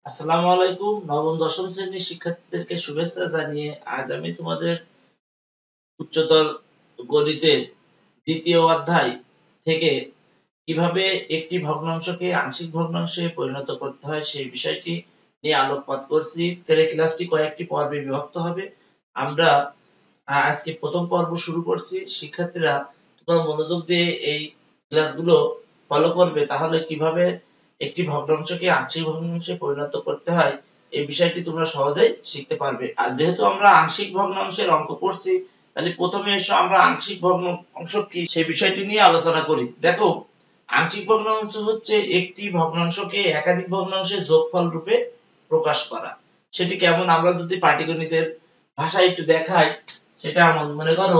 আসসালামু আলাইকুম। নবম দশম শ্রেণীর শিক্ষার্থীদেরকে শুভেচ্ছা জানিয়ে আজ আমি তোমাদের উচ্চতর গণিতের দ্বিতীয় অধ্যায় থেকে কিভাবে একটি ভগ্নাংশকে আংশিক ভগ্নাংশে পরিণত করতে হয় সেই বিষয়টি নিয়ে আলোকপাত করছি। তাহলে ক্লাসটি কয়েকটি পর্বে বিভক্ত হবে। আমরা আজকে প্রথম পর্ব শুরু করছি। শিক্ষার্থীরা তোমরা মনোযোগ দিয়ে এই ক্লাসগুলো ফলো করবে, তাহলে কিভাবে একটি ভগ্নাংশকে আংশিক ভগ্নাংশে পরিণত করতে হয় এই বিষয়টি তোমরা সহজেই শিখতে পারবে। আর যেহেতু আমরা আংশিক ভগ্নাংশের অঙ্ক করছি, তাহলে প্রথমে এসো আমরা আংশিক ভগ্নাংশ কি সেই বিষয়টি নিয়ে আলোচনা করি। দেখো, আংশিক ভগ্নাংশ হচ্ছে একটি ভগ্নাংশকে একাধিক ভগ্নাংশের যোগফল রূপে প্রকাশ করা। সেটি কেমন, আমরা যদি পাটিগণিতের ভাষায় একটু দেখাই, সেটা এমন, মনে করো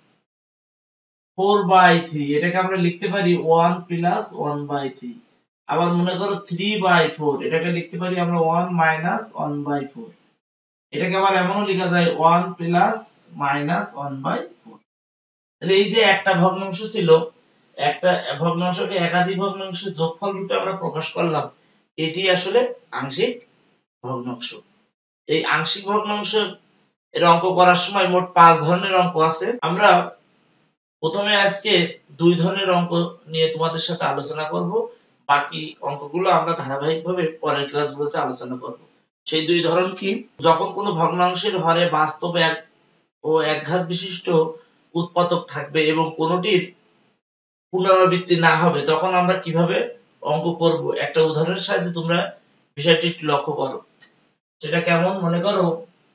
4/3 এটাকে আমরা লিখতে পারি 1 প্লাস 1/3। আবার মনে করো 3/4 এটাকে লিখতে পারি আমরা 1 মাইনাস 1/4। এটাকে আবার এমনও লেখা যায় 1 প্লাস মাইনাস 1/4। তাহলে এই যে একটা ভগ্নাংশ ছিল, একটা ভগ্নাংশকে একাধিক ভগ্নাংশের যোগফল রূপে আমরা প্রকাশ করলাম, এটি আসলে আংশিক ভগ্নাংশ। এই আংশিক ভগ্নাংশ এর অঙ্ক করার সময় মোট 5 ধরনের অঙ্ক আছে। আমরা প্রথমে আজকে 2 ধরনের অঙ্ক নিয়ে তোমাদের সাথে আলোচনা করব। বাকি অঙ্কগুলো আমরা ধারাবাহিকভাবে পরের ক্লাসগুলোতে আলোচনা করব। সেই 2 ধরন কি? যখন কোনো ভগ্নাংশের হরে বাস্তব এক ও একঘাত বিশিষ্ট উৎপাদক থাকবে এবং কোনোটির পুনরাবৃত্তি না হবে, তখন আমরা কিভাবে অঙ্ক করব একটা উদাহরণের সাহায্যে তোমরা বিষয়টি একটু লক্ষ্য করো। সেটা কেমন, মনে করো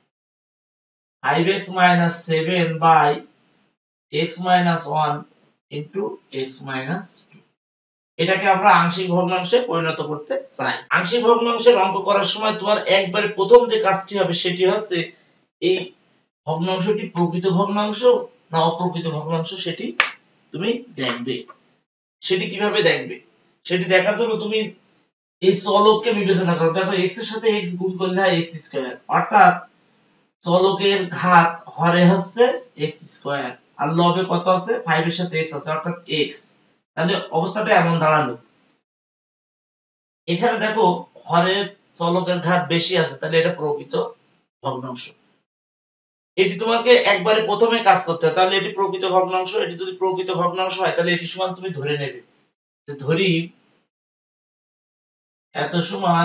5x - 7 by x - 1 into x - 2, এটাকে আমরা আংশিক ভগ্নাংশে পরিণত করতে চাই। আংশিক ভগ্নাংশের অঙ্ক করার সময় তোমার একবারে প্রথম যে কাজটি হবে সেটি হচ্ছে এই ভগ্নাংশটি প্রকৃত ভগ্নাংশ না অপ্রকৃত ভগ্নাংশ সেটি তুমি দেখবে। সেটি কিভাবে দেখবে, সেটি দেখার জন্য তুমি এই চলককে বিবেচনা করো। দেখো, x এর সাথে x গুণ করলে হয় x স্কয়ার, অর্থাৎ চলকের ঘাত হরে হচ্ছে x স্কয়ার আর লবে কত আছে, 5 এর সাথে x আছে অর্থাৎ x। তাহলে অবস্থাটা এমন দাঁড়ালো। এখানে দেখো হরের চলকের ঘাত বেশি আছে, তাহলে এটা প্রকৃত ভগ্নাংশ। এটি তোমাকে একবারে প্রথমে কাজ করতে হবে, তাহলে এটি প্রকৃত ভগ্নাংশ। এটি যদি প্রকৃত ভগ্নাংশ হয় তাহলে এটি সমান তুমি ধরে নেবে। ধরি এত সমান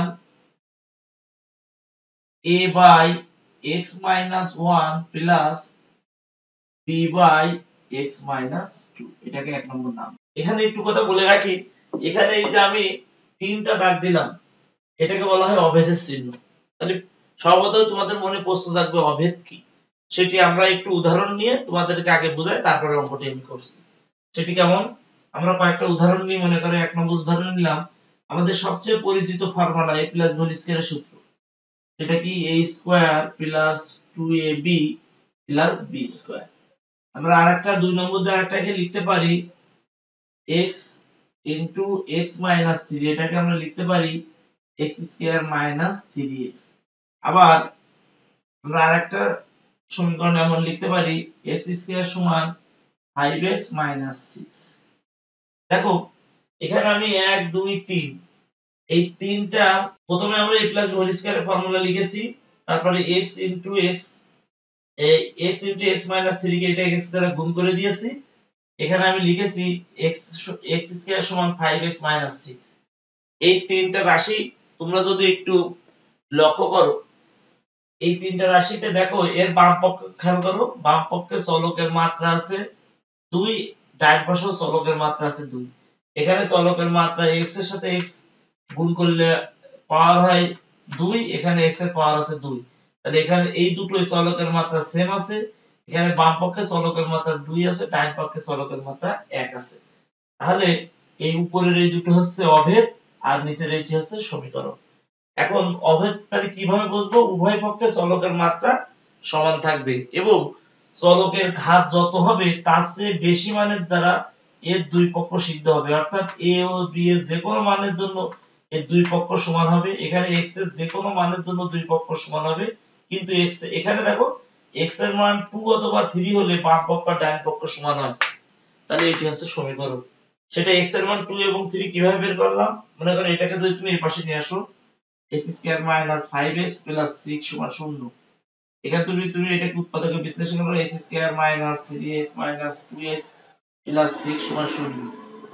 a by x minus 1 plus b by x minus 2, এটাকে এক নম্বর নাম। এখানে একটু কথা বলে রাখি, এখানে এই যে আমি তিনটা দাগ দিলাম, এটাকে বলা হয় অভেদের চিহ্ন। তাহলে সর্বপ্রথম তোমাদের মনে প্রশ্ন থাকবে অভেদ কি, সেটি আমরা একটু উদাহরণ নিয়ে তোমাদেরকে আগে বোঝাই, তারপরে অঙ্কটি আমি করছি। সেটি কেমন, আমরা কয়েকটা উদাহরণ নিয়ে, মনে করে এক নম্বর উদাহরণ নিলাম। আমাদের সবচেয়ে পরিচিত ফর্মুলা a প্লাস b স্কয়ারের সূত্র, সেটা কি a square plus 2ab plus b square. আমরা আরেকটা 2 নম্বর যে আরেকটাকে লিখতে পারি x into x minus 3, এটাকে আমরা লিখতে পারি x স্কয়ার মাইনাস 3x। আবার আমরা আরেকটা সমীকরণ এমন লিখতে পারি x স্কয়ার সমান 5x minus 6। দেখো, এখানে আমি 1 2 3 এই তিনটা, প্রথমে আমরা a প্লাস b হোল স্কয়ারের ফর্মুলা লিখেছি, তারপরে x into x into x minus 3 কে এটা x দ্বারা গুণ করে দিয়েছি। এখানে আমি লিখেছি x স্কয়ার সমান 5x minus 6। এই তিনটা রাশি তোমরা যদি একটু লক্ষ্য করো, এই তিনটা রাশিতে দেখো এর বাম পক্ষ খেয়াল করো, বাম পক্ষে চলকের মাত্রা আছে 2, ডান পাশেও চলকের মাত্রা আছে 2। এখানে চলকের মাত্রা x এর সাথে x গুণ করলে পাওয়ার হয় 2, এখানে x এর পাওয়ার আছে 2। তাহলে এখানে এই দুটোই চলকের মাত্রা সেম আছে। এখানে বাম পক্ষে চলকের মাত্রা 2 আছে, ডান পক্ষে চলকের মাত্রা 1 আছে। তাহলে এই উপরের এই দুটো হচ্ছে অভেদ আর নিচের এইটি হচ্ছে সমীকরণ। এখন অভেদ তাহলে কিভাবে বুঝবো, উভয় পক্ষে চলকের মাত্রা সমান থাকবে এবং চলকের ঘাত যত হবে তার চেয়ে বেশি মানের দ্বারা এর দুই পক্ষ সিদ্ধ হবে, অর্থাৎ a ও b এর যে কোনো মানের জন্য এর দুই পক্ষ সমান হবে। এখানে x এর যে কোনো মানের জন্য দুই পক্ষ সমান হবে, কিন্তু x এখানে দেখো x এর মান 2 অথবা 3 হলে বাম পক্ষ আর ডান পক্ষ সমান হয়। তাহলে এটি হচ্ছে সমীকরণ। সেটা x এর মান 2 এবং 3 কিভাবে বের করলাম, মনে করো এটাকে যদি তুমি এই পাশে নিয়ে আসো, x square minus 5x plus 6 সমান 0। এখানে তুমি এটাকে উৎপাদকে বিশ্লেষণ করো, x square minus 3x minus 2x plus 6 সমান 0।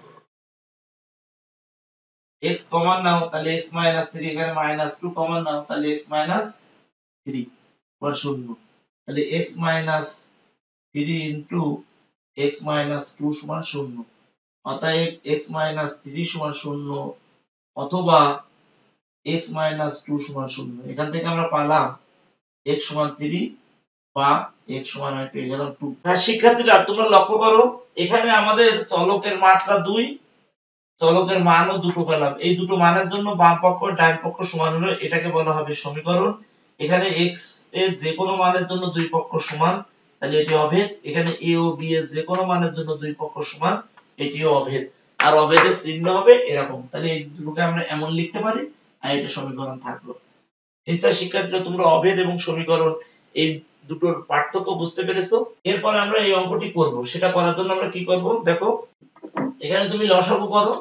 x কমন নাও তাহলে x মাইনাস 3, এখানে মাইনাস 2 কমন নাও তাহলে x মাইনাস 3 সমান 0। তাহলে x minus 3 into x minus 2 সমান 0। অতএব x মাইনাস 3 সমান 0 অথবা x মাইনাস 2 সমান 0। এখান থেকে আমরা পেলাম x সমান 3 বা x সমান আমি পেয়ে গেলাম 2। হ্যাঁ শিক্ষার্থীরা তোমরা লক্ষ্য করো, এখানে আমাদের চলকের মাত্রা 2, চলকের মানও দুটো পেলাম। এই দুটো মানের জন্য বাম পক্ষ ডান পক্ষ সমান হলো, এটাকে বলা হবে সমীকরণ। এখানে x এর যে কোনো মানের জন্য দুই পক্ষ সমান, তাহলে এটি অভেদ। এখানে a ও b এর যে কোনো মানের জন্য দুই পক্ষ সমান, এটিও অভেদ। আর অভেদের চিহ্ন হবে এরকম। তাহলে এই দুটোকে আমরা এমন লিখতে পারি, আর এটা সমীকরণ থাকলো। নিশ্চয় শিক্ষার্থীরা তোমরা অভেদ এবং সমীকরণ এই দুটোর পার্থক্য বুঝতে পেরেছো। এরপর আমরা এই অঙ্কটি করব। সেটা করার জন্য আমরা কি করব দেখো, এখানে তুমি লসাগু করো।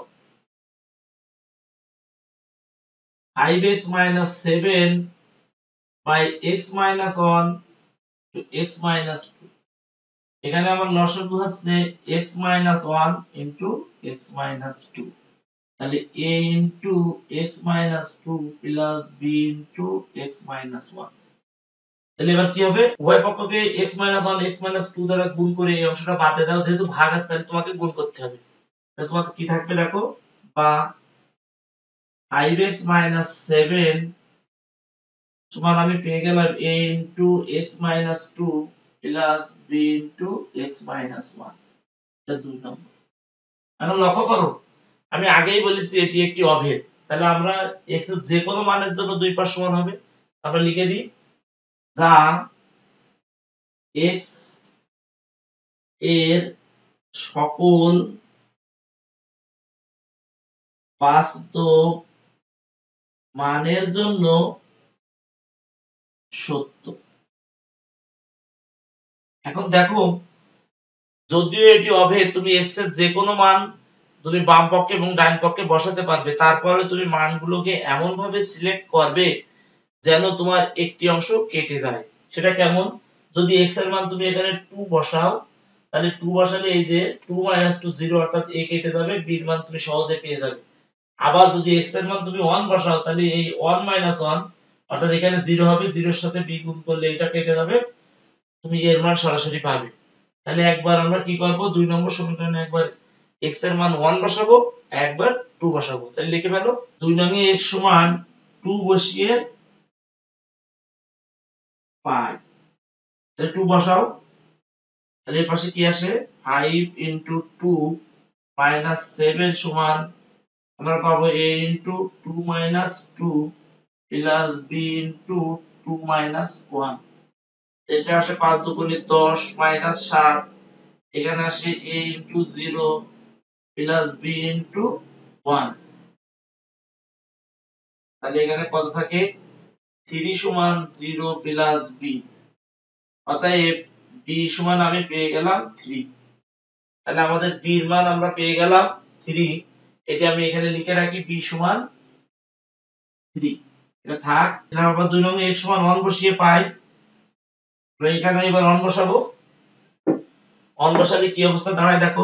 5x minus 7 by x minus 1 to x minus 2। এখানে আমার লসাগু হচ্ছে x minus 1 into x minus 2। তাহলে a into x minus 2 plus b into x minus 1। তাহলে এবার কি হবে, উভয় পক্ষকে x minus 1 x minus 2 দ্বারা গুণ করে এই অংশটা বাদ দাও। যেহেতু ভাগ আছে তাহলে তোমাকে গুণ করতে হবে। তাহলে তোমাকে কি থাকবে দেখো, বা 5x minus 7 সমান আমি পেয়ে গেলাম a into x minus 2 plus b into x minus 1। এটা 2 নম্বর। এখন লক্ষ্য করো, আমি আগেই বলেছি এটি একটি অভেদ। তাহলে আমরা x এর যে কোনো মানের জন্য দুই পাশ সমান হবে। আমরা লিখে দিই, যা x এর সকল বাস্তব মানের জন্য সত্য। এখন দেখো, যদিও এটি অভেদ, তুমি x এর যে কোনো মান তুমি বাম পক্ষে এবং ডান পক্ষে বসাতে পারবে। তারপরে তুমি মানগুলোকে এমন ভাবে সিলেক্ট করবে যেন তোমার একটি অংশ কেটে যায়। সেটা কেমন, যদি x এর মান তুমি এখানে 2 বসাও, তাহলে 2 বসালে এই যে 2 2 0, অর্থাৎ a কেটে যাবে, b এর মান তুমি সহজে পেয়ে যাবে। আবার যদি x এর মান তুমি 1 বসাও, তাহলে এই 1 1 অর্থাৎ এখানে 0 হবে, 0 এর সাথে b গুণ করলে এটা কেটে যাবে, তুমি এর মান সরাসরি পাবে। তাহলে একবার আমরা কি করব, 2 নম্বর সমীকরণে একবার x এর মান 1 বসাবো, একবার 2 বসাবো। তাহলে লিখে ফেলো, 2 নং এ x সমান 2 বসিয়ে পাই। তাহলে 2 বসাও, তাহলে এর পাশে কি আসে, 5 into 2 minus 7 সমান আমরা পাবো a into 2 minus 2 plus b into 2 minus 1। এটা আসে 5 দুগুণে 10 minus 7, এখানে আসে a into 0 plus b into 1। তাহলে এখানে কত থাকে, 3 সমান 0 plus b। অতএব b সমান আমি পেয়ে গেলাম 3। তাহলে আমাদের b এর মান আমরা পেয়ে গেলাম 3। এটা আমি এখানে লিখে রাখি, b সমান 3। এটা থাক। আমরা 2 নং x সমান 1 বসিয়ে পাই। তো এখানে এবার 1 বসাবো। 1 বসালে কি অবস্থা দাঁড়ায় দেখো,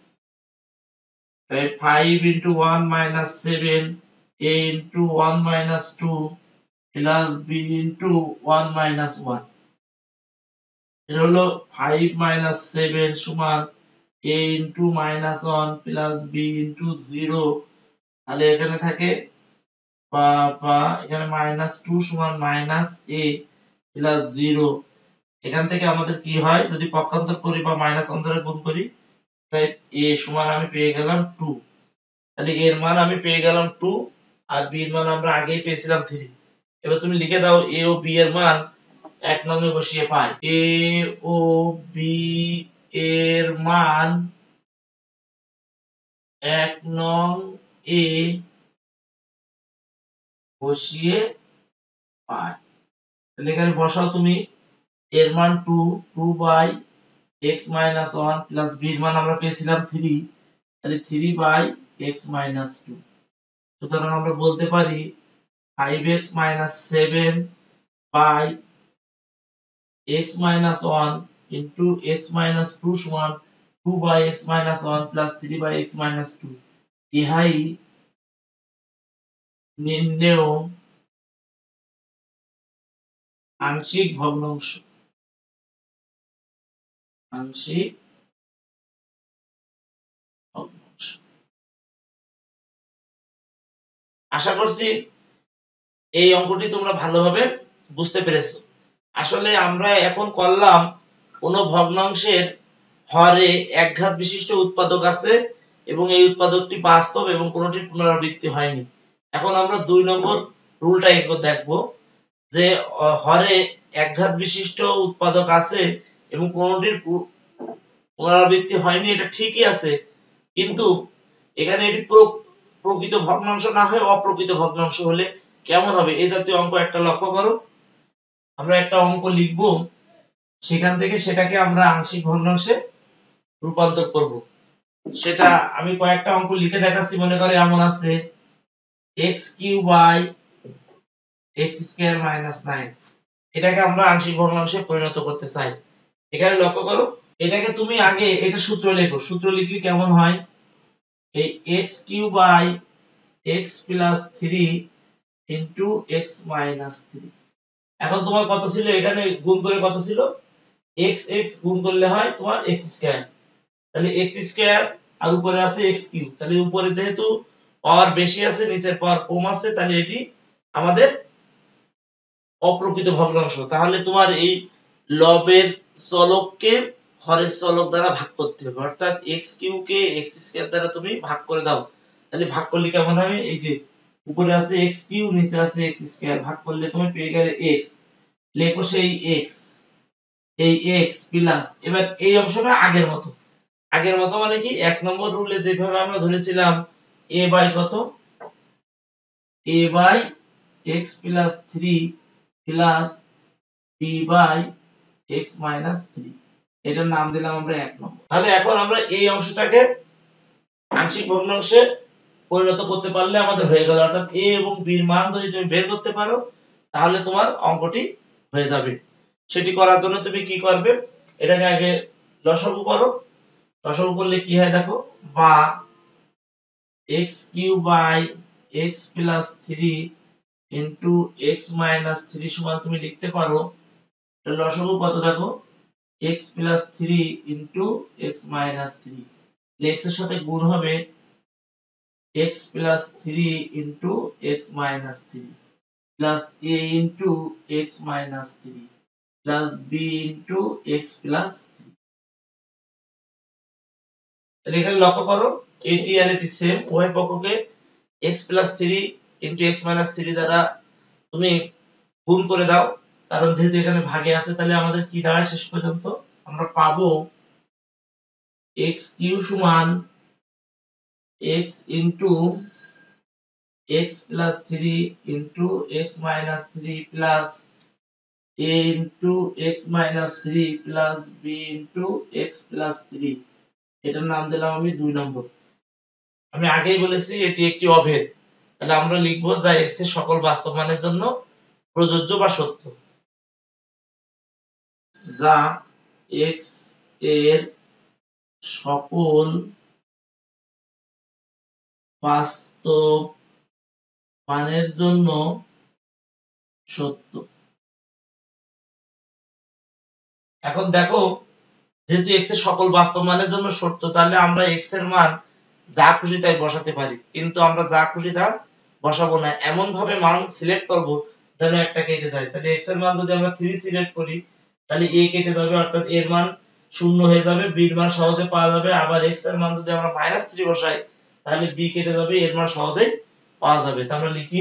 5 into 1 minus 7 a into 1 minus 2 plus b into 1 minus 1। এটা হলো 5 minus 7 সমান a into minus 1 plus b into 0। তাহলে এখানে থাকে বা এখানে minus 2 সমান minus a plus 0। এখান থেকে আমাদের কি হয়, যদি পক্ষান্তর করি বা মাইনাস অন্তরে গুণ করি, তাই a সমান আমি পেয়ে গেলাম 2। তাহলে এর মান আমি পেয়ে গেলাম 2, আর b এর মান আমরা আগেই পেয়েছিলাম 3। এবার তুমি লিখে দাও a ও b এর মান 1 নং এ বসিয়ে পাই। a ও b এর মান 1 নং এ বসিয়ে পাই। তাহলে এখানে বসাও তুমি, এর মান 2 by x minus 1 plus b এর মান আমরা পেয়েছিলাম 3, তাহলে 3 বাই x minus 2। সুতরাং আমরা বলতে পারি 5x minus 7 by x minus 1 into x minus 2 সমান 2 by x minus 1 plus 3 by x minus 2 ইহাই নির্ণেয় আংশিক ভগ্নাংশ। আংশিক ভগ্নাংশ। আশা করছি এই অঙ্কটি তোমরা ভালোভাবে বুঝতে পেরেছো। আসলে আমরা এখন করলাম কোন ভগ্নাংশের হরে একঘাত বিশিষ্ট উৎপাদক আছে এবং এই উৎপাদকটি বাস্তব এবং কোনটির পুনরাবৃত্তি হয়নি। এখন আমরা 2 নম্বর রুলটা একবার দেখব যে হরে একঘাত বিশিষ্ট উৎপাদক আছে এবং কোনটির পুনরাবৃত্তি হয়নি, এটা ঠিকই আছে, কিন্তু এখানে এটি প্রকৃত ভগ্নাংশ না হয়ে অপ্রকৃত ভগ্নাংশ হলে কেমন হবে এই জাতীয় অঙ্ক একটা লক্ষ্য করো। আমরা একটা অঙ্ক লিখব, সেখান থেকে সেটাকে আমরা আংশিক ভগ্নাংশে রূপান্তর করব। সেটা আমি কয়েকটা অঙ্ক লিখে দেখাচ্ছি। মনে করে এমন আছে x³ বাই x² মাইনাস 9, এটাকে আমরা আংশিক ভগ্নাংশে পরিণত করতে চাই। এখানে লক্ষ্য করো, এটাকে তুমি আগে এটা সূত্র লেখো। সূত্র লিখলে কেমন হয়, এই x³ by x plus 3 into x minus 3। এখন তোমার কত ছিল, এখানে গুণ করে কত ছিল, x x গুণ করলে হয় তোমার x², তাহলে x² আর উপরে আছে x³, তাহলে উপরে যেহেতু পাওয়ার বেশি আছে নিচের পাওয়ার কম আছে, তাহলে এটি আমাদের অপ্রকৃত ভগ্নাংশ। তাহলে তোমার এই লবের চলককে হরের চলক দ্বারা ভাগ করতে হবে, অর্থাৎ x³ কে x² দ্বারা তুমি ভাগ করে দাও। তাহলে ভাগ করলে কেমন হবে, এই যে উপরে আছে x³ নিচে আছে x², ভাগ করলে তুমি পেয়ে গেলে x, লেখো সেই x, এই x প্লাস, এবার এই অংশটা আগের মতো মানে কি 1 নম্বর রুলে যেভাবে আমরা ধরেছিলাম a বাই কত, a by x plus 3 plus b by x minus 3, এটার নাম দিলাম আমরা 1 নম্বর। তাহলে এখন আমরা এই অংশটাকে আংশিক ভগ্নাংশে পরিণত করতে পারলে আমাদের হয়ে গেল, অর্থাৎ a এবং b এর মান যদি তুমি বের করতে পারো তাহলে তোমার অঙ্কটি হয়ে যাবে। সেটি করার জন্য তুমি কি করবে, এটাকে আগে লসাগু করো। লসাগু করলে কি হয় দেখো, বা x³ by x plus 3 into x minus 3 সমান তুমি লিখতে পারো, লসাগু কত দেখো, x plus 3 into x minus 3, x এর সাথে গুণ হবে x plus 3 into x minus 3 plus a into x minus 3 plus b into x plus 3। এখানে লক্ষ্য করো এটি আর এটি সেম, উভয় পক্ষকে x plus 3 into x minus 3 দ্বারা তুমি গুণ করে দাও, কারণ যেহেতু এখানে ভাগে আছে। তাহলে আমাদের কি দাঁড়ায় শেষ পর্যন্ত, আমরা পাবো x³ সমান x into x plus 3 into x minus 3 plus a into x minus 3 plus b into x plus 3, এটার নাম দিলাম আমি 2 নম্বর। আমি আগেই বলেছি এটি একটি অভেদ, তাহলে আমরা লিখব যা x এর সকল বাস্তব মানের জন্য প্রযোজ্য বা সত্য, যা x এর সকল বাস্তব মানের জন্য সত্য। এখন দেখো যেহেতু x এর সকল বাস্তব মানের জন্য সত্য, তাহলে আমরা x এর মান যা খুশি তাই বসাতে পারি, কিন্তু আমরা যা খুশি তা বসাবো না, এমন ভাবে মান সিলেক্ট করব যেন একটা কেটে যায়। তাহলে x এর মান যদি আমরা 3 সিলেক্ট করি তাহলে a কেটে যাবে, অর্থাৎ এর মান 0 হয়ে যাবে, b এর মান সহজে পাওয়া যাবে। আবার x এর মান যদি আমরা -3 বসাই তাহলে b কেটে যাবে, এর মান সহজেই পাওয়া যাবে। তাহলে আমরা লিখি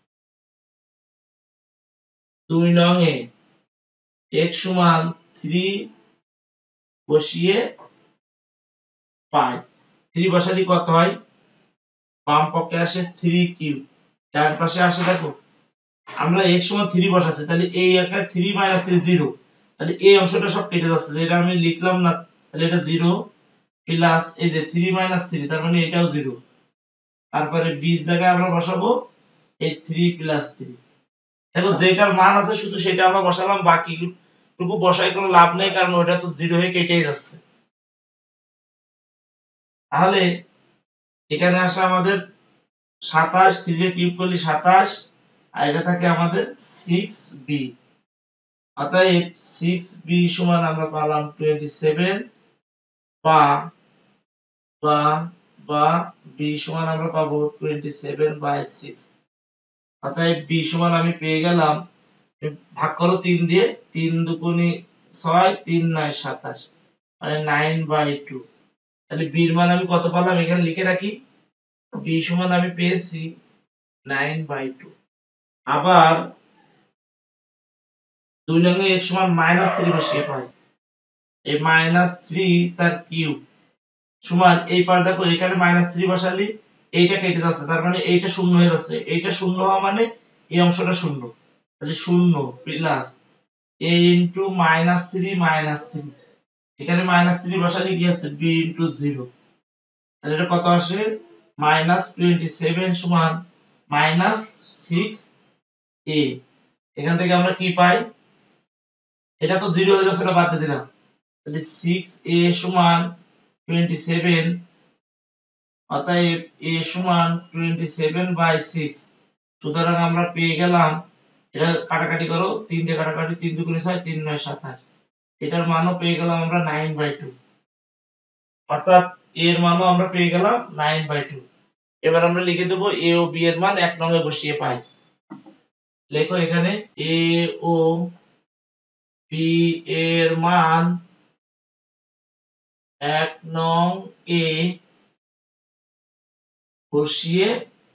2 নং এ x সমান 3 বসিয়ে পাই, 3 বসালে কত হয়, বাম পক্ষে আসে 3 কিউব, ডান পাশে আসে দেখো আমরা x সমান 3 বসাচ্ছি, তাহলে এই একা 3 - 3 0, তাহলে এই অংশটা সব কেটে যাচ্ছে, যেটা আমি লিখলাম না, তাহলে এটা 0 প্লাস এই যে 3 - 3, তার মানে এটাও 0। তারপরে b এর জায়গায় আমরা বসাবো এই 3 প্লাস 3। দেখো যেটার মান আছে শুধু সেটা আমরা বসালাম, বাকিটুকু বসাই কোনো লাভ নেই, কারণ ওটা তো 0 হয়ে কেটেই যাচ্ছে। তাহলে এখানে আসলে আমাদের 27, 3 এর কিউব করলে 27, আর এটা থাকে আমাদের 6b। অতএব 6b সমান আমরা পেলাম 27, বা বা বা b সমান আমরা পাবো 27/6। অতএব b সমান আমি পেয়ে গেলাম, ভাগ করো 3 দিয়ে, 3 দুগুণে 6, 3 9 27, মানে 9/2। তাহলে b এর মান আমি কত পেলাম এখানে লিখে রাখি, b সমান আমি পেয়েছি 9/2। আবার 2 নং x সমান -3 বসিয়ে পাই, এই -3 তার কিউব সমান, এই পার দেখো এখানে -3 বসালি এইটা কেটে যাচ্ছে, তার মানে এইটা শূন্য হয়ে যাচ্ছে, এইটা শূন্য হওয়া মানে এই অংশটা শূন্য, তাহলে 0 প্লাস a ইনটু -3 -3, এখানে -3 বসালে কি আছে b ইনটু 0, তাহলে এটা কত আসে -27 সমান -6a। এখান থেকে আমরা কি পাই, এটা তো 0 হয়ে যাচ্ছে, এটা বাদ দিয়ে দিলাম, তাহলে 6a সমান 27, অতএব a সমান 27/6। সুতরাং আমরা পেয়ে গেলাম, এটা কাটাকাটি করো, 3 দিয়ে কাটাকাটি, 3 দুগুণে 6, 3 9 27, এটার মানও পেয়ে গেলাম আমরা 9/2, অর্থাৎ a এর মানও আমরা পেয়ে গেলাম 9/2। এবার আমরা লিখে দেব a ও b এর মান 1 নং এ বসিয়ে পাই। লেখো এখানে a ও b এর মান 1 নং এ বসিয়ে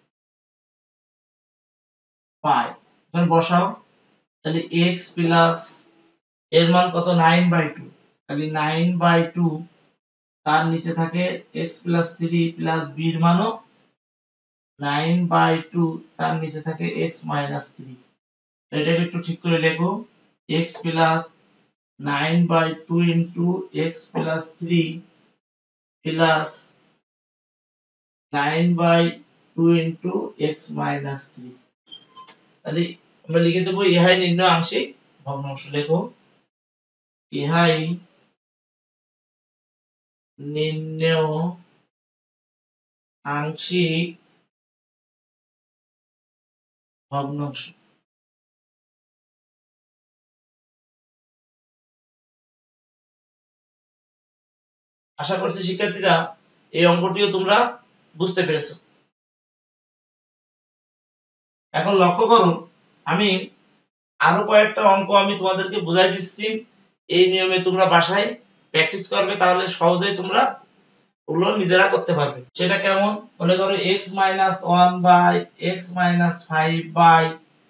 পাই। এখন বসাও, তাহলে x প্লাস এর মান কত 9/2, তাহলে 9/2 তার নিচে থাকে x প্লাস 3 প্লাস b এর মানও 9/2, তার নিচে থাকে x মাইনাস 3। এটাকে একটু ঠিক করে লেখো, x plus 9/2 into x plus 3 plus 9/2 into x minus 3। তাহলে আমরা লিখে দেব ইহাই নির্ণয় আংশিক ভগ্নাংশ। লেখো ইহাই নির্ণয় আংশিক ভগ্নাংশ। আশা করছি শিক্ষার্থীরা এই অঙ্কটিও তোমরা বুঝতে পেরেছো। এখন লক্ষ্য করো, আমি আরো কয়েকটা অঙ্ক আমি তোমাদেরকে বুঝাই দিচ্ছি, এই নিয়মে তোমরা বাসায় প্র্যাকটিস করবে, তাহলে সহজেই তোমরা ওগুলো নিজেরা করতে পারবে। সেটা কেমন, মনে করো x - 1 by x - 5 by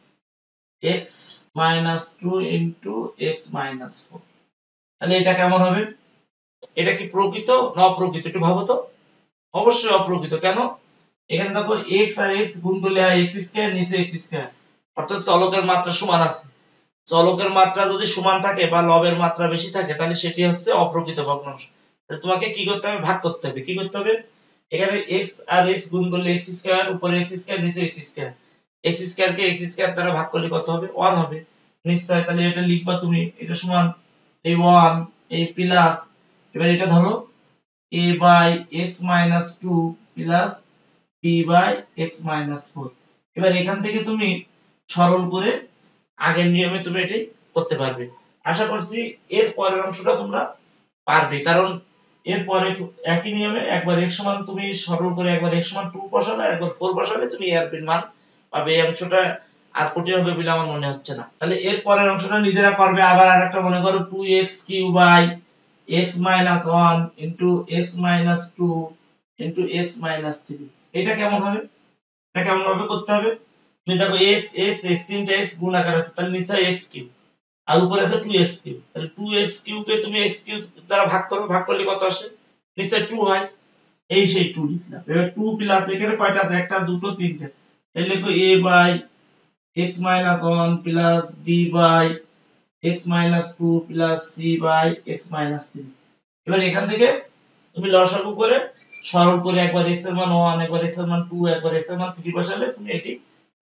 x - 2 into x - 4। তাহলে এটা কেমন হবে, এটা কি প্রকৃত না অপ্রকৃত একটু ভাবো তো। অবশ্যই অপ্রকৃত, কেন, এখানে দেখো x আর x গুণ করলে হয় x স্কয়ার, নিচে x স্কয়ার, অর্থাৎ চলকের মাত্রা সমান আছে। চলকের মাত্রা যদি সমান থাকে বা লবের মাত্রা বেশি থাকে, তাহলে সেটি হচ্ছে অপ্রকৃত ভগ্নাংশ। তাহলে তোমাকে কি করতে হবে, ভাগ করতে হবে। কি করতে হবে, এখানে x আর x গুণ করলে x স্কয়ার, উপরে x স্কয়ার, নিচে x স্কয়ার, x স্কয়ার কে x স্কয়ার দ্বারা ভাগ করলে কত হবে, 1 হবে নিশ্চয়। তাহলে এটা লিখবা তুমি, এটা সমান এই 1 এই প্লাস, এবার এটা ধরো a by x minus 2 plus b by x minus 4। এবার এখান থেকে তুমি সরল করে আগের নিয়মে তুমি এটি করতে পারবে। আশা করছি এর পরের অংশটা তোমরা পারবে, কারণ এর পরে একই নিয়মে একবার x সমান তুমি সরল করে একবার x সমান 2 বসাবে, একবার 4 বসাবে, তুমি এর মান পাবে। এই অংশটা আর কঠিন হবে বলে আমার মনে হচ্ছে না। তাহলে এর পরের অংশটা নিজেরা করবে। আবার আরেকটা মনে করো 2x³ by x minus 1 into x minus 2 into x minus 3। এটা কেমন হবে, এটা কেমন ভাবে করতে হবে, তুমি দেখো x x x তিনটা x গুণ আকার আছে, তাহলে নিচে x³ আর উপরে আছে 2x³, তাহলে 2x³ কে তুমি x³ দ্বারা ভাগ করো, ভাগ করলে কত আসে, নিচে 2 হয়, এই সেই 2 লিখলাম। এবার 2 প্লাস এখানে কয়টা আছে, একটা দুটো তিনটে, তাহলে লিখো a by x minus 1 plus b by x minus 2 plus c by x minus 3। এবার এখান থেকে তুমি লসাগু করে সরল করে একবার x এর মান 1, একবার x এর মান 2, একবার x এর মান 3 বসালে তুমি এটি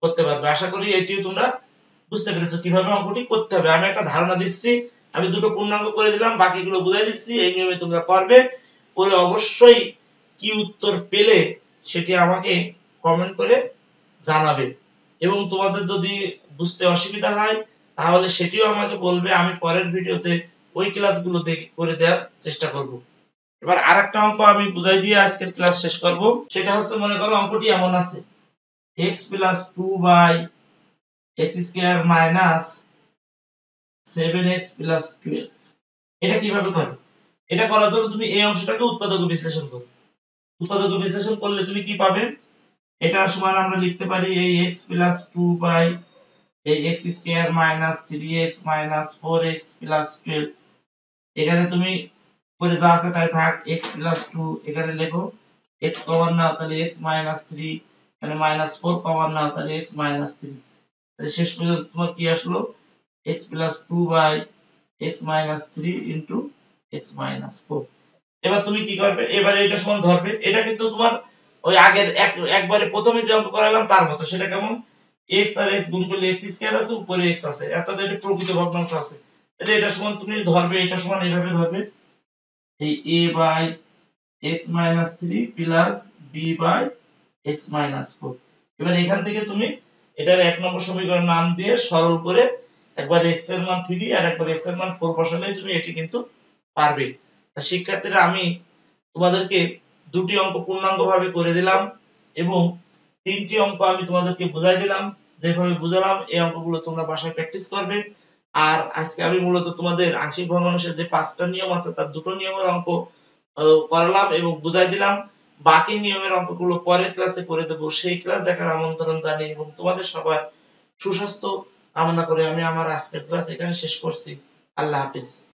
করতে পারবে। আশা করি এটিও তোমরা বুঝতে পেরেছো কিভাবে অঙ্কটি করতে হবে। আমি একটা ধারণা দিচ্ছি, আমি দুটো পূর্ণাঙ্গ করে দিলাম, বাকিগুলো বুঝাই দিচ্ছি, এই নিয়মে তোমরা করবে। করে অবশ্যই কি উত্তর পেলে সেটি আমাকে কমেন্ট করে জানাবে, এবং তোমাদের যদি বুঝতে অসুবিধা হয় তাহলে সেটিও আমাকে বলবে, আমি পরের ভিডিওতে ওই ক্লাসগুলো করে দেওয়ার চেষ্টা করব। এবার আরেকটা অঙ্ক আমি বুঝাই দিয়ে আজকের ক্লাস শেষ করব। সেটা হচ্ছে, মনে করো অঙ্কটি এমন আছে, x + 2x² - 7x + 12। এটা কিভাবে করবে? এটা করার জন্য তুমি এই অংশটাকে উৎপাদক বিশ্লেষণ করো। উৎপাদক বিশ্লেষণ করলে তুমি কি পাবে? এটা সমান আমরা লিখতে পারি এই x + 2 এই x² - 3x - 4x + 12। এখানে তুমি পরে যা আছে তাই থাক, x + 2 এখানে লেখো, x কমন নাও তাহলে x - 3, এখানে -4 কমন নাও তাহলে x - 3। তাহলে শেষ পর্যন্ত তোমার কি আসলো? x + 2x - 3 x - 4। এবার তুমি কি করবে? এবারে এটা সমান ধরবে। এটা কিন্তু তোমার ওই আগের একবারে প্রথমে যে অঙ্ক করালাম তার মতো। সেটা কেমন? x আর x গুণ করলে x² আছে, উপরে x আছে, অর্থাৎ এটা প্রকৃত ভগ্নাংশ আছে। তাহলে এটা সমান তুমি ধরবে, এটা সমান এইভাবে ধরবে, এই a/x - 3 + b/x - 4। এবার এখান থেকে তুমি এটার এক নম্বর সমীকরণ নাম দিয়ে সরল করে একবার x এর মান 3 আর একবার x এর মান 4 বসালেই তুমি এটি কিন্তু পারবে। শিক্ষার্থীরা, আমি তোমাদেরকে দুটি অঙ্ক পূর্ণাঙ্গ ভাবে করে দিলাম এবং তিনটি অঙ্ক আমি তোমাদেরকে বুঝাই দিলাম। যেভাবে বুঝালাম এই অঙ্কগুলো তোমরা বাসায় প্র্যাকটিস করবে। আর আজকে আমি মূলত তোমাদের আংশিক ভগ্নাংশের যে 5টা নিয়ম আছে তার দুটো নিয়মের অঙ্ক করালাম এবং বুঝাই দিলাম। বাকি নিয়মের অঙ্কগুলো পরের ক্লাসে করে দেব। সেই ক্লাস দেখার আমন্ত্রণ জানিয়ে এবং তোমাদের সবার সুস্বাস্থ্য কামনা করে আমি আমার আজকের ক্লাস এখানে শেষ করছি। আল্লাহ হাফেজ।